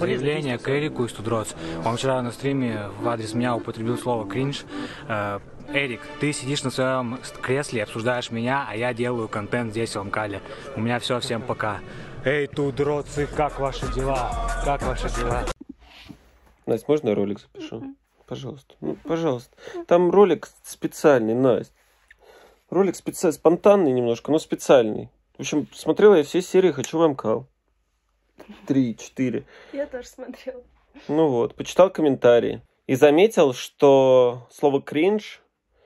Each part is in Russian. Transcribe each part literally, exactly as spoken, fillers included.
заявление к Эрику из Тудроц. Он вчера на стриме в адрес меня употребил слово «кринж». Эрик, ты сидишь на своем кресле, обсуждаешь меня, а я делаю контент здесь, в Амкале. У меня все, всем пока. Эй, Тудроцы, как ваши дела? Как ваши дела? Настя, можно я ролик запишу? Пожалуйста, ну, пожалуйста. Там ролик специальный, Настя. Ролик специальный, спонтанный немножко, но специальный. В общем, смотрела я все серии «Хочу в Амкал». Три, четыре. Я тоже смотрела. Ну вот, почитал комментарии. И заметил, что слово «кринж»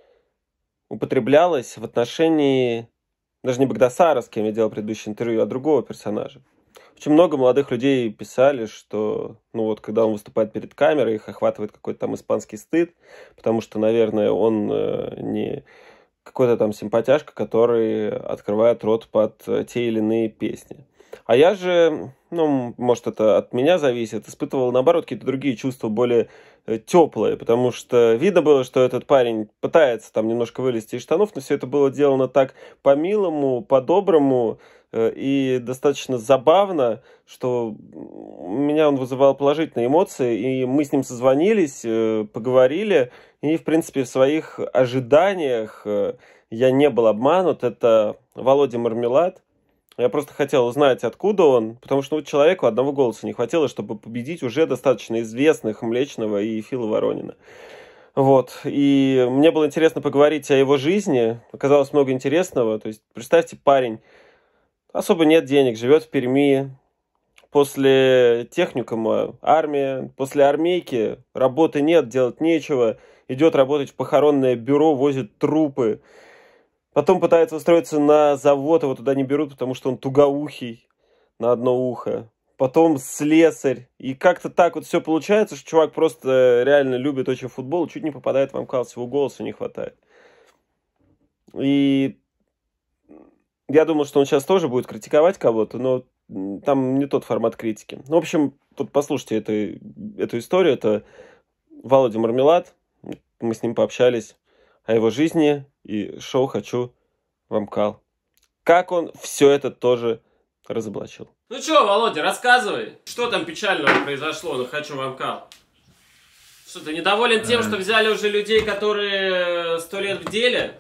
употреблялось в отношении даже не Багдасара, с кем я делал предыдущее интервью, а другого персонажа. Очень много молодых людей писали, что, ну вот, когда он выступает перед камерой, их охватывает какой-то там испанский стыд, потому что, наверное, он э, не какой-то там симпатяшка, который открывает рот под те или иные песни. А я же, ну, может, это от меня зависит, испытывал, наоборот, какие-то другие чувства, более теплые, потому что видно было, что этот парень пытается там немножко вылезти из штанов, но все это было сделано так по-милому, по-доброму и достаточно забавно, что меня он вызывал положительные эмоции, и мы с ним созвонились, поговорили, и, в принципе, в своих ожиданиях я не был обманут. Это Володя Мармелад. Я просто хотел узнать, откуда он, потому что ну, человеку одного голоса не хватило, чтобы победить уже достаточно известных Млечного и Фила Воронина. Вот. И мне было интересно поговорить о его жизни. Оказалось много интересного. То есть, представьте, парень, особо нет денег, живет в Перми. После техникума армия, после армейки работы нет, делать нечего. Идет работать в похоронное бюро, возит трупы. Потом пытается устроиться на завод, его туда не берут, потому что он тугоухий на одно ухо. Потом слесарь. И как-то так вот все получается, что чувак просто реально любит очень футбол, чуть не попадает в Амкал, всего голоса не хватает. И я думал, что он сейчас тоже будет критиковать кого-то, но там не тот формат критики. Ну, в общем, тут послушайте эту, эту историю. Это Володя Мармелад. Мы с ним пообщались о его жизни и шоу «Хочу в Амкал». Как он все это тоже разоблачил. Ну чё, Володя, рассказывай, что там печального произошло на «Хочу в Амкал». Что, ты недоволен тем, что взяли уже людей, которые сто лет в деле?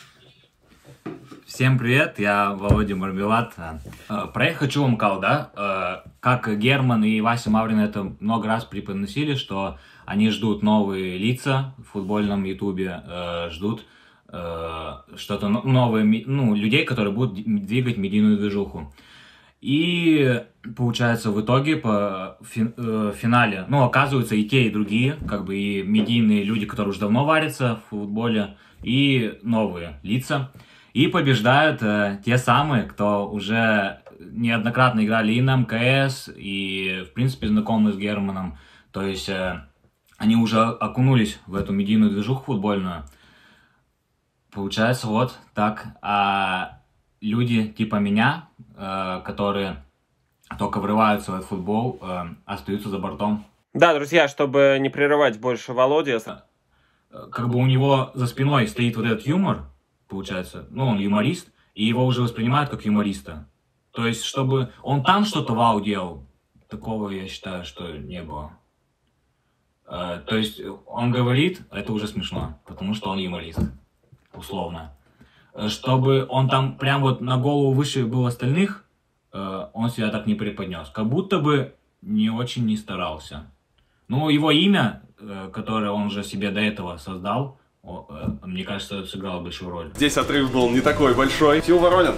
Всем привет, я Володя Мармелад. Проект «Хочу в Амкал», да? Как Герман и Вася Маврин это много раз преподносили, что они ждут новые лица в футбольном ютубе, ждут что-то новое, ну, людей, которые будут двигать медийную движуху. И получается в итоге по финале, ну, оказываются и те, и другие, как бы и медийные люди, которые уже давно варятся в футболе, и новые лица. И побеждают э, те самые, кто уже неоднократно играли и на МКС, и, в принципе, знакомы с Германом. То есть э, они уже окунулись в эту медийную движуху футбольную. Получается вот так. А люди типа меня, э, которые только врываются в этот футбол, э, остаются за бортом. Да, друзья, чтобы не прерывать больше Володя. Как бы у него за спиной стоит вот этот юмор, получается, ну, он юморист, и его уже воспринимают как юмориста. То есть, чтобы он там что-то вау делал, такого, я считаю, что не было. Uh, то есть, он говорит, это уже смешно, потому что он юморист, условно. Uh, чтобы он там прям вот на голову выше был остальных, uh, он себя так не преподнес. Как будто бы не очень не старался. Ну, его имя, uh, которое он же себе до этого создал, О, э, мне кажется, это сыграло большую роль. Здесь отрыв был не такой большой. Фил Воронин.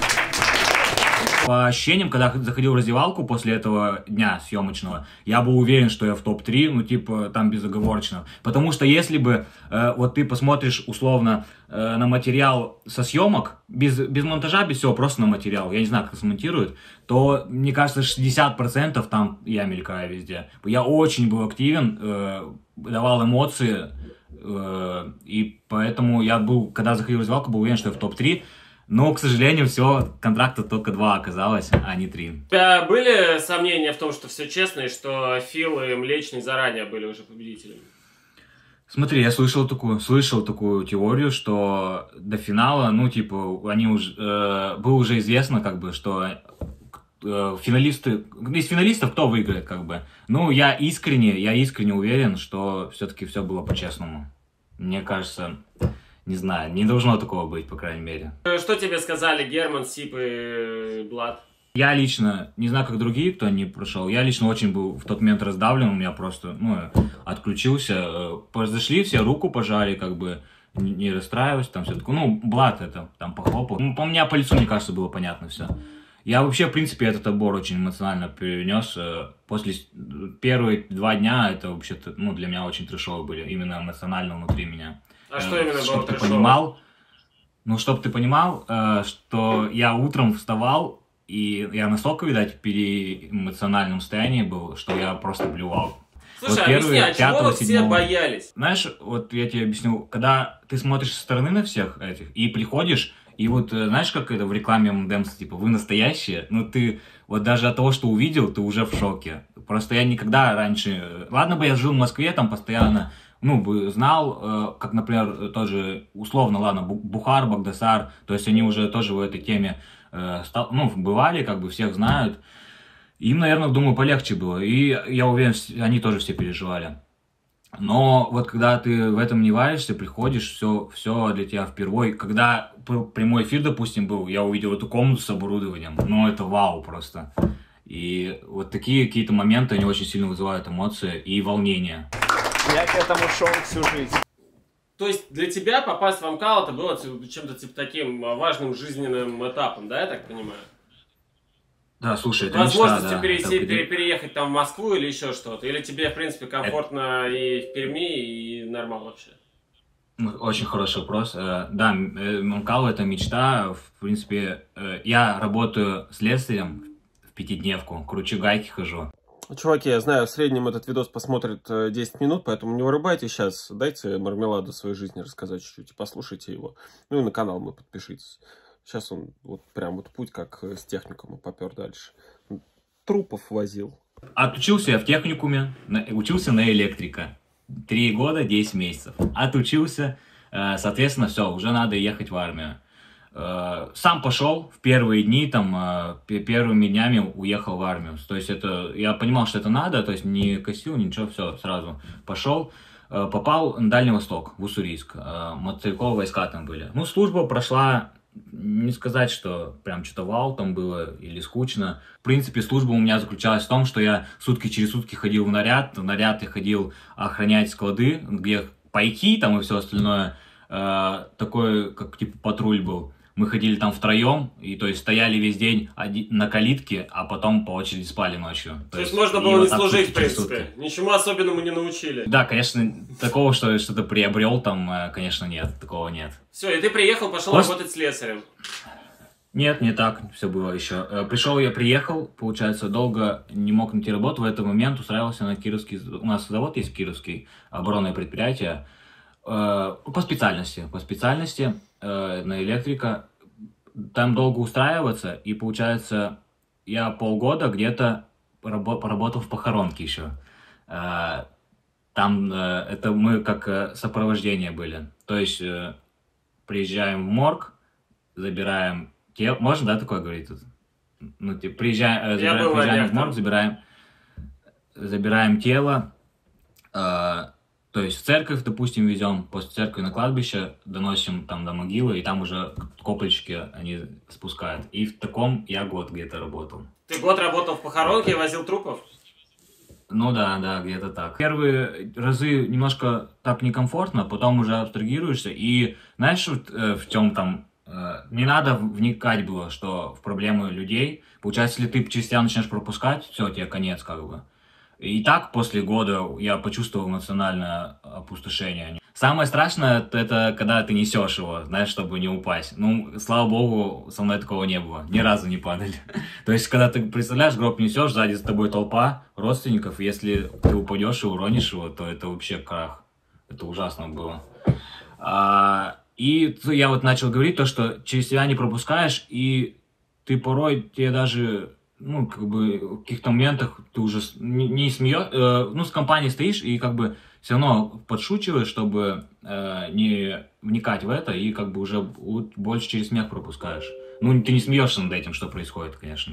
По ощущениям, когда заходил в раздевалку после этого дня съемочного, я был уверен, что я в топ три, ну типа там безоговорочно. Потому что если бы э, вот ты посмотришь условно э, на материал со съемок, без, без монтажа, без всего, просто на материал, я не знаю, как смонтируют, то, мне кажется, шестьдесят процентов там я мелькаю везде. Я очень был активен, э, давал эмоции. И поэтому я был, когда заходил в раздевалку, был уверен, что я в топ три. Но, к сожалению, все, контракта только два оказалось, а не три. У тебя были сомнения в том, что все честно, и что Фил и Млечный заранее были уже победителями? Смотри, я слышал такую, слышал такую теорию, что до финала, ну, типа, они уже, э, было уже известно, как бы, что э, финалисты, из финалистов кто выиграет, как бы. Ну, я искренне, я искренне уверен, что все-таки все было по-честному. Мне кажется, не знаю, не должно такого быть, по крайней мере. Что тебе сказали Герман, Сип и Блад? Я лично, не знаю, как другие, кто не прошел, я лично очень был в тот момент раздавлен, у меня просто, ну, отключился. Произошли, все руку пожали, как бы, не, не расстраивайся, там все такое. Ну, Блад это, там, похлопал. Ну, по мне, по лицу, мне кажется, было понятно все. Я вообще, в принципе, этот отбор очень эмоционально перенес. После первые два дня это вообще-то, ну, для меня очень трэшовые были, именно эмоционально внутри меня. А что именно было Чтобы ты трэшово? понимал, ну, чтобы ты понимал, что я утром вставал, и я настолько, видать, в переэмоциональном состоянии был, что я просто блевал. Слушай, вот объясни, а чего вы все седьмого боялись? Знаешь, вот я тебе объясню, когда ты смотришь со стороны на всех этих и приходишь, и вот знаешь, как это в рекламе эм энд эмс, типа, вы настоящие, ну ты вот даже от того, что увидел, ты уже в шоке. Просто я никогда раньше, ладно бы я жил в Москве, там постоянно, ну, бы знал, как, например, тоже, условно, ладно, Бухар, Багдасар, то есть они уже тоже в этой теме, ну, бывали, как бы всех знают. Им, наверное, думаю, полегче было. И я уверен, они тоже все переживали. Но вот когда ты в этом не варишься, приходишь, все, все для тебя впервые. Когда прямой эфир, допустим, был, я увидел эту комнату с оборудованием. Ну, это вау просто. И вот такие какие-то моменты, они очень сильно вызывают эмоции и волнение. Я к этому шел всю жизнь. То есть для тебя попасть в Амкал это было чем-то типа таким важным жизненным этапом, да, я так понимаю? Да, слушай, это возможностью мечта, да. перейти, это... пере, переехать там в Москву или еще что-то? Или тебе, в принципе, комфортно это... и в Перми, и нормально вообще? Очень хороший вопрос. Да, Амкал это мечта. В принципе, я работаю следствием в пятидневку, кручу гайки, хожу. Чуваки, я знаю, в среднем этот видос посмотрит десять минут, поэтому не вырубайте сейчас. Дайте Мармеладу своей жизни рассказать чуть-чуть, послушайте его. Ну и на канал мы подпишитесь. Сейчас он вот прям вот путь как с техникума попер дальше. Трупов возил. Отучился я в техникуме, учился на электрика. Три года, десять месяцев. Отучился, соответственно, все, уже надо ехать в армию. Сам пошел в первые дни, там, первыми днями уехал в армию. То есть это, я понимал, что это надо, то есть не косил, ничего, все, сразу пошел. Попал на Дальний Восток, в Уссурийск. Мотострелковые войска там были. Ну, служба прошла, не сказать, что прям что-то вау там было или скучно. В принципе, служба у меня заключалась в том, что я сутки через сутки ходил в наряд. В наряд я ходил охранять склады, где пайки там и все остальное. Такой, как типа патруль был. Мы ходили там втроем, и то есть стояли весь день на калитке, а потом по очереди спали ночью. То, то есть можно было не служить, в принципе? Ничему особенному не научили? Да, конечно, такого, что что-то приобрел там, конечно, нет, такого нет. Все, и ты приехал, пошел Просто... работать слесарем? Нет, не так все было еще. Пришел я, приехал, получается, долго не мог найти работу, в этот момент устраивался на Кировский, у нас завод есть Кировский, оборонное предприятие, по специальности, по специальности на электрика. Там долго устраиваться, и получается, я полгода где-то поработал в похоронке еще. Там это мы как сопровождение были. То есть приезжаем в морг, забираем тело. Можно, да, такое говорить тут? Ну, типа, приезжаем, забираем, приезжаем в морг, забираем, забираем тело. То есть в церковь, допустим, везем, после церкви на кладбище, доносим там до могилы, и там уже копальщики они спускают. И в таком я год где-то работал. Ты год работал в похоронке и возил трупов? Ну да, да, где-то так. Первые разы немножко так некомфортно, потом уже абстрагируешься. И знаешь, вот, э, в чем там, э, не надо вникать было, что в проблемы людей. Получается, если ты через себя начинаешь пропускать, все, тебе конец как бы. И так после года я почувствовал эмоциональное опустошение. Самое страшное, это когда ты несешь его, знаешь, чтобы не упасть. Ну, слава богу, со мной такого не было. Ни разу не падали. То есть, когда ты, представляешь, гроб несешь, сзади за тобой толпа родственников. Если ты упадешь и уронишь его, то это вообще крах. Это ужасно было. А, и я вот начал говорить то, что через себя не пропускаешь, и ты порой, тебе даже... Ну, как бы, в каких-то моментах ты уже не, не смеешь, э, ну, с компанией стоишь и, как бы, все равно подшучиваешь, чтобы э, не вникать в это, и, как бы, уже больше через смех пропускаешь. Ну, ты не смеешься над этим, что происходит, конечно же.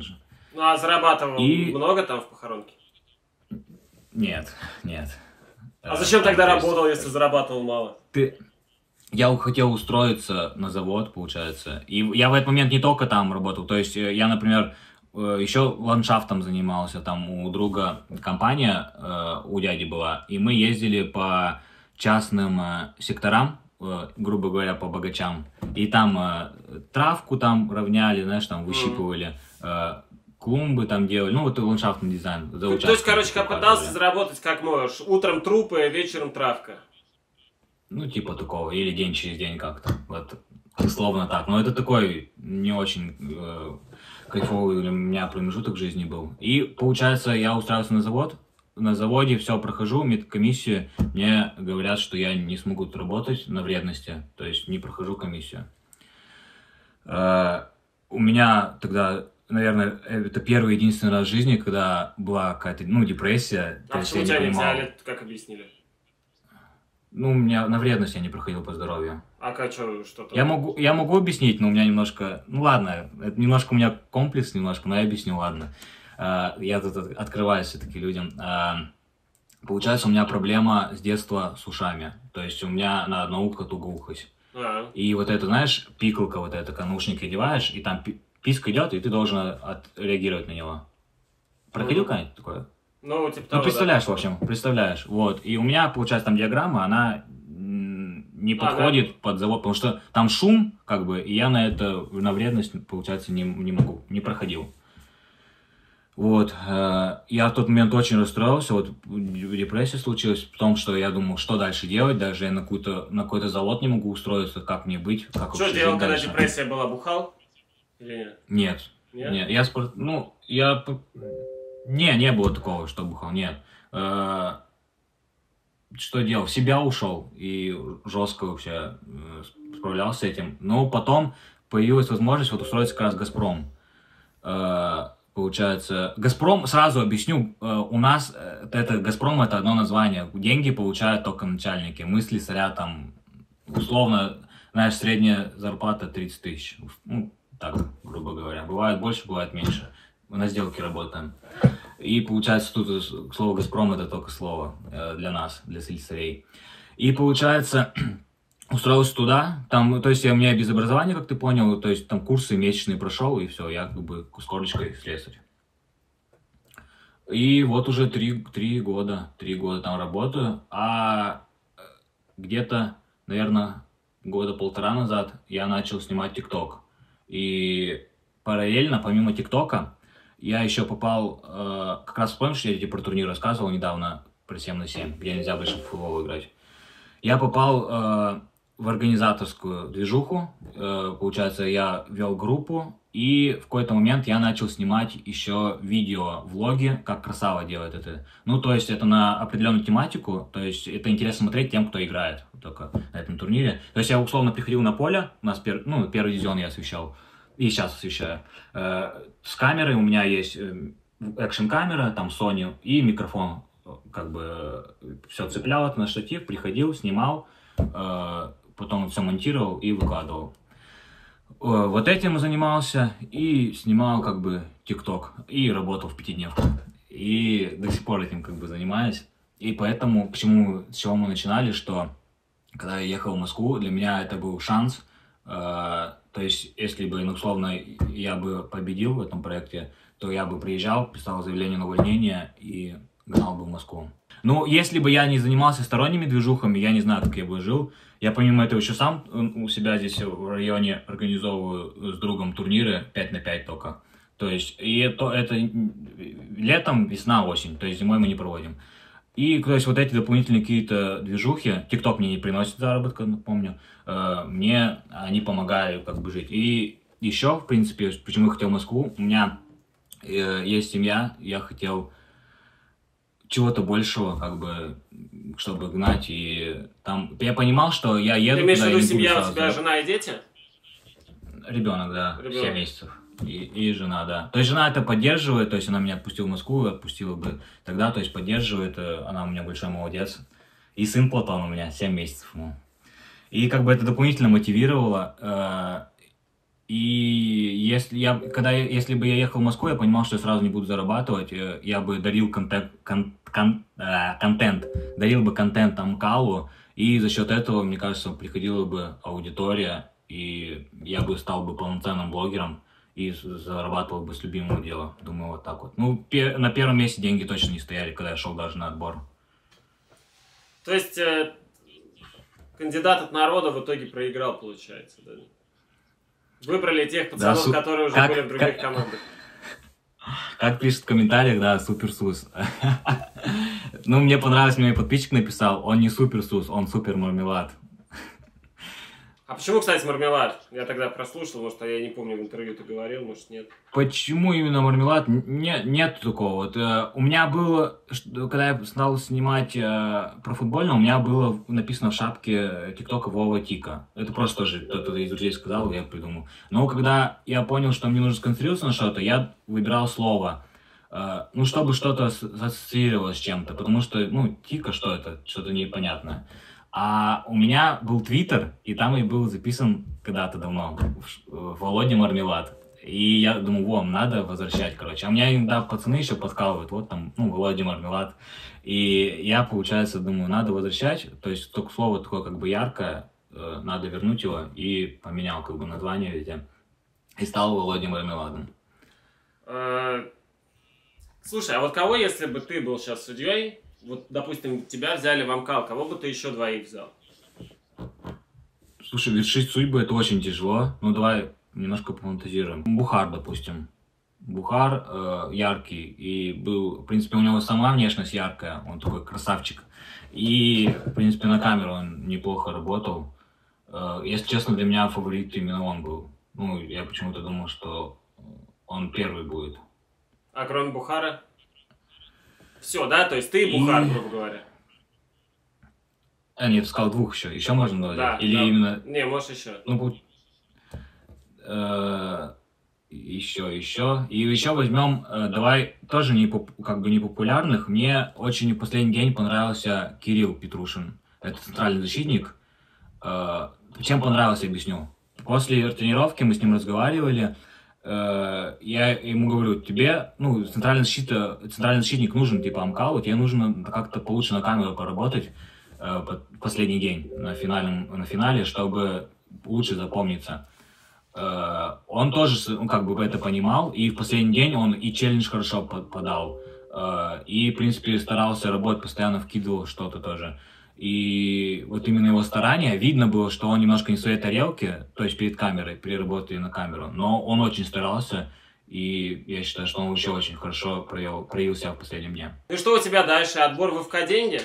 Ну, а зарабатывал И... много там в похоронке? Нет, нет. А зачем тогда то есть, работал, если зарабатывал мало? Ты... Я хотел устроиться на завод, получается. И я в этот момент не только там работал. То есть я, например, еще ландшафтом занимался. Там у друга компания, у дяди была. И мы ездили по частным секторам, грубо говоря, по богачам. И там травку там равняли, знаешь, там выщипывали. Mm. Клумбы там делали. Ну, вот и ландшафтный дизайн. За то, то есть, короче, как пытался заработать как можешь. Утром трупы, вечером травка. Ну, типа такого, или день через день как-то, вот, условно так. Но это такой не очень э, кайфовый для меня промежуток в жизни был. И, получается, я устраивался на завод, на заводе все прохожу, медкомиссию, мне говорят, что я не смогу тут работать на вредности, то есть не прохожу комиссию. Э, у меня тогда, наверное, это первый и единственный раз в жизни, когда была какая-то, ну, депрессия. А почему тебя не взяли, как объяснили? Ну, у меня на вредность я не проходил по здоровью. А как, что, что-то? Я могу, я могу объяснить, но у меня немножко... Ну, ладно, это немножко у меня комплекс немножко, но я объясню, ладно. Uh, я тут открываюсь все-таки людям. Uh, получается, у меня проблема с детства с ушами. То есть у меня на одно ухо тугоухость. А-а. И вот это, знаешь, пикалка вот эта, когда наушники одеваешь, и там писк идет, и ты должен отреагировать на него. Проходил mm-hmm. когда-нибудь такое? Ну, типа ну, того, представляешь, да. в общем, представляешь. Вот. И у меня, получается, там диаграмма, она не подходит а, да? под завод, потому что там шум, как бы, и я на это, на вредность, получается, не, не могу, не проходил. Вот. Я в тот момент очень расстроился, вот депрессия случилась в том, что я думал, что дальше делать, даже я на, какой-то, на какой-то завод не могу устроиться, как мне быть, как что делал, когда дальше. Депрессия была, бухал? Или нет? Нет. Нет? Нет. Я спорт... Ну, я... Не, не было такого, что бухал, нет. Э-э- что делал? В себя ушел и жестко вообще справлялся с этим. Но потом появилась возможность вот устроиться как раз в «Газпром». Э-э- получается, «Газпром», сразу объясню, э- у нас это «Газпром» — это одно название. Деньги получают только начальники. Мы слесаря там, условно, знаешь, средняя зарплата тридцать тысяч. Ну, так, грубо говоря. Бывает больше, бывает меньше. Мы на сделке работаем. И получается, тут слово «Газпром» — это только слово э, для нас, для слесарей. И получается, устроился туда, там, то есть я, у меня без образования, как ты понял, то есть там курсы месячные прошел, и все, я как бы с корочкой слесарь. И вот уже три, три года, три года там работаю, а где-то, наверное, года полтора назад я начал снимать ТикТок. И параллельно, помимо ТикТока, я еще попал, э, как раз помнишь, я тебе про турнир рассказывал недавно, про семь на семь, где нельзя больше в футбол играть. Я попал э, в организаторскую движуху, э, получается, я вел группу, и в какой-то момент я начал снимать еще видео-влоги, как Красава делает это. Ну, то есть это на определенную тематику, то есть это интересно смотреть тем, кто играет только на этом турнире. То есть я условно приходил на поле, у нас пер, ну, первый дивизион я освещал, и сейчас освещаю. С камерой у меня есть экшн-камера, там Sony, и микрофон. Как бы все цеплял это на штатив, приходил, снимал, потом все монтировал и выкладывал. Вот этим занимался и снимал как бы ТикТок, и работал в пятидневку. И до сих пор этим как бы занимаюсь. И поэтому, почему, с чего мы начинали, что когда я ехал в Москву, для меня это был шанс. То есть, если бы, ну, условно, я бы победил в этом проекте, то я бы приезжал, писал заявление на увольнение и гнал бы в Москву. Ну, если бы я не занимался сторонними движухами, я не знаю, как я бы жил. Я помимо этого еще сам у себя здесь в районе организовываю с другом турниры пять на пять только. То есть, и это, это летом, весна, осень, то есть зимой мы не проводим. И, то есть, вот эти дополнительные какие-то движухи, ТикТок мне не приносит заработка, напомню, э, мне они помогают как бы жить. И еще, в принципе, почему я хотел в Москву, у меня э, есть семья, я хотел чего-то большего, как бы, чтобы гнать, и там, я понимал, что я еду... Ты имеешь в виду семья, у тебя жена и дети? Ребенок, да, Ребенок. семь месяцев. И, и жена, да. То есть жена это поддерживает, то есть она меня отпустила в Москву, отпустила бы тогда, то есть поддерживает, она у меня большой молодец. И сын Платон у меня, семь месяцев. Ну. И как бы это дополнительно мотивировало. И если я, когда я, если бы я ехал в Москву, я понимал, что я сразу не буду зарабатывать, я бы дарил контент, кон, кон, э, контент, дарил бы контент Амкалу, и за счет этого, мне кажется, приходила бы аудитория, и я бы стал бы полноценным блогером и зарабатывал бы с любимого дела. Думаю, вот так вот. Ну, пер, на первом месте деньги точно не стояли, когда я шел даже на отбор. То есть э, кандидат от народа в итоге проиграл, получается, да? Выбрали тех пацанов, да, су... которые уже как, были в других как... командах. Как пишет в комментариях, да, суперсус. Ну, мне понравилось, мне подписчик написал, он не суперсус, он супер мармелад. А почему, кстати, мармелад? Я тогда прослушал, может, я не помню, в интервью ты говорил, может, нет. Почему именно мармелад? Не, нет такого. Вот, э, у меня было, когда я стал снимать э, про футбольное, у меня было написано в шапке ТикТока Вова Тика. Это просто тоже кто-то из друзей сказал, я придумал. Но когда я понял, что мне нужно сконцентрироваться на что-то, я выбирал слово. Э, ну, чтобы что-то ассоциировалось с чем-то. Потому что, ну, Тика, что это? Что-то непонятное. А у меня был Твиттер, и там и был записан когда-то давно Володя Мармелад. И я думаю, во, надо возвращать, короче. А у меня иногда пацаны еще подкалывают, вот там, ну, Володя Мармелад. И я, получается, думаю, надо возвращать. То есть только слово такое как бы яркое, э, надо вернуть его. И поменял как бы название везде. И стал Володя Мармеладом. Слушай, а вот кого, если бы ты был сейчас судьей, вот, допустим, тебя взяли в Амкал, кого бы ты еще двоих взял? Слушай, вершить судьбы это очень тяжело. Ну, давай немножко пофантазируем. Бухар, допустим. Бухар э, яркий, и был, в принципе, у него сама внешность яркая, он такой красавчик. И, в принципе, на камеру он неплохо работал. Э, если честно, для меня фаворит именно он был. Ну, я почему-то думал, что он первый будет. А кроме Бухара? Все, да? То есть ты и Бухар, и... грубо говоря. А, нет, сказал двух еще. Еще можно было? Да. Или да. именно... Не, можешь еще. Ну, э, еще, еще. И еще возьмем, э, давай, тоже не, как бы не популярных. Мне очень в последний день понравился Кирилл Петрушин. Это центральный защитник. Э, чем понравился, объясню. После тренировки мы с ним разговаривали. Я ему говорю, тебе, ну, центральный, защита, центральный защитник нужен, типа, Амкалу, тебе нужно как-то получше на камеру поработать э, последний день на, финальном, на финале, чтобы лучше запомниться. Э, он тоже, ну, как бы это понимал, и в последний день он и челлендж хорошо подал, э, и, в принципе, старался работать, постоянно вкидывал что-то тоже. И вот именно его старания, видно было, что он немножко не в своей тарелке, то есть перед камерой, при работе на камеру, но он очень старался, и я считаю, что он вообще очень хорошо проявил, проявил себя в последнем дне. Ну и что у тебя дальше? Отбор в ФК деньги?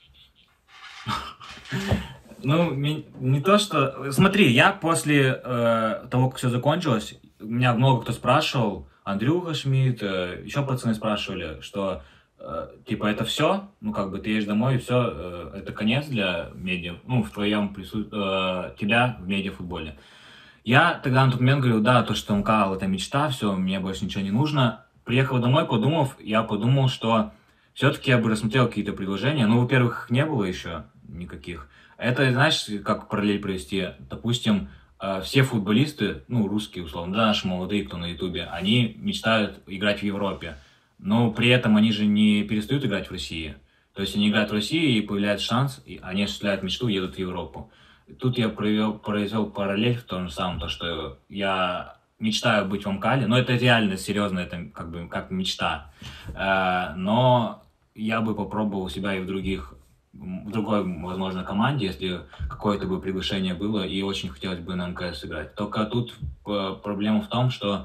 Ну, не то что... Смотри, я после э, того, как все закончилось, меня много кто спрашивал, Андрюха Шмидт, э, еще пацаны спрашивали, что... Типа, это все, ну, как бы ты едешь домой, и все, это конец для медиа, ну, в твоем присутствии, э, тебя в медиафутболе. Я тогда на тот момент говорил, да, то, что Амкал, это мечта, все, мне больше ничего не нужно. Приехал домой, подумав, я подумал, что все-таки я бы рассмотрел какие-то предложения. Ну, во-первых, их не было еще никаких. Это, знаешь, как параллель провести? Допустим, э, все футболисты, ну, русские, условно, да, наши молодые, кто на Ютубе, они мечтают играть в Европе. Но при этом они же не перестают играть в России. То есть они играют в России, и появляется шанс, и они осуществляют мечту, едут в Европу. Тут я провел, произвел параллель в том же самом, то, что я мечтаю быть в Амкале, но это реально серьезно, это как бы как мечта. Но я бы попробовал себя и в других, в другой, возможно, команде, если какое-то бы приглашение было, и очень хотелось бы на МКС играть. Только тут проблема в том, что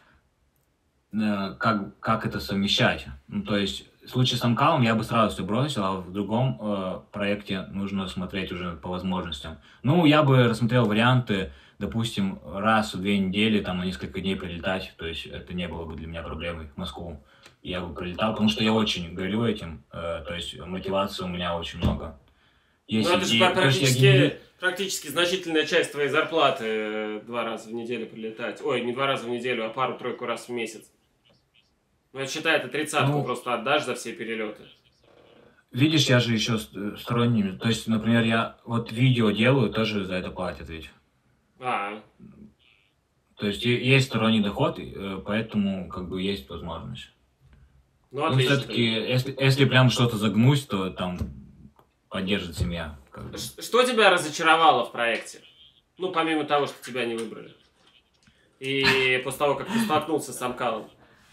Как, как это совмещать. Ну, то есть, в случае с Амкалом я бы сразу все бросил, а в другом э, проекте нужно смотреть уже по возможностям. Ну, я бы рассмотрел варианты, допустим, раз в две недели, там, на несколько дней прилетать, то есть, это не было бы для меня проблемой в Москву. Я бы прилетал, потому что я очень горю этим, э, то есть, мотивации у меня очень много. Есть, ну, это же и, практически, я... практически значительная часть твоей зарплаты два раза в неделю прилетать. Ой, не два раза в неделю, а пару-тройку раз в месяц. Ну, я считаю, это тридцатку ну, просто отдашь за все перелеты. Видишь, я же еще сторонними. То есть, например, я вот видео делаю, тоже за это платят ведь. А. То То есть есть сторонний доход, поэтому как бы есть возможность. Ну, ну все-таки, если, если прям что-то загнусь, то там поддержит семья. Как бы. Что тебя разочаровало в проекте? Ну, помимо того, что тебя не выбрали. И после того, как ты столкнулся с Амкалом.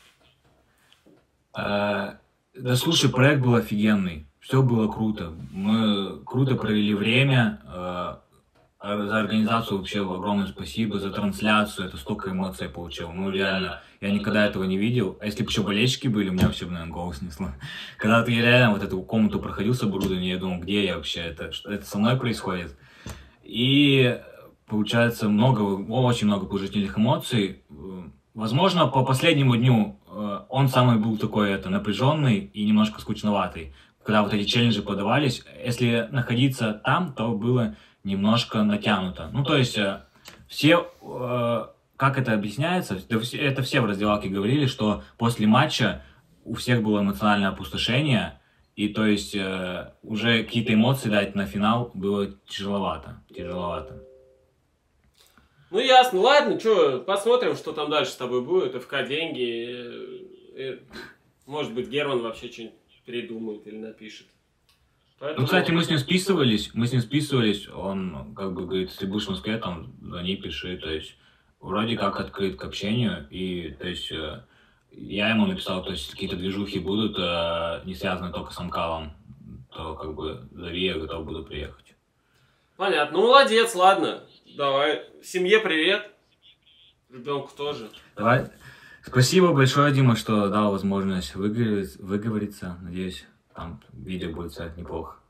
Да слушай, проект был офигенный. Все было круто. Мы круто провели время. За организацию вообще огромное спасибо, за трансляцию, это столько эмоций я получил, ну реально, я никогда этого не видел, а если бы еще болельщики были, у меня вообще, наверное, голос снесло. Когда ты реально вот эту комнату проходил с оборудованием, я думал, где я вообще, это, это со мной происходит. И получается много, очень много положительных эмоций. Возможно, по последнему дню он самый был такой это, напряженный и немножко скучноватый, когда вот эти челленджи подавались. Если находиться там, то было немножко натянуто. Ну, то есть, э, все, э, как это объясняется, это все в раздевалке говорили, что после матча у всех было эмоциональное опустошение, и то есть, э, уже какие-то эмоции дать на финал было тяжеловато, тяжеловато. Ну, ясно. Ладно, что, посмотрим, что там дальше с тобой будет. ФК деньги. Может быть, Герман вообще что-нибудь придумает или напишет. Поэтому... Ну, кстати, мы с ним списывались, мы с ним списывались, он как бы говорит, если будешь в Москве, там, звони, пиши, то есть, вроде как открыт к общению, и, то есть, я ему написал, то есть, какие-то движухи будут, не связаны только с Амкалом, то, как бы, зови, я готов буду приехать. Понятно, ну, молодец, ладно, давай, семье привет, ребенку тоже. Давай, спасибо большое, Дима, что дал возможность выговориться, выговориться, надеюсь, там видео будет снять неплохо.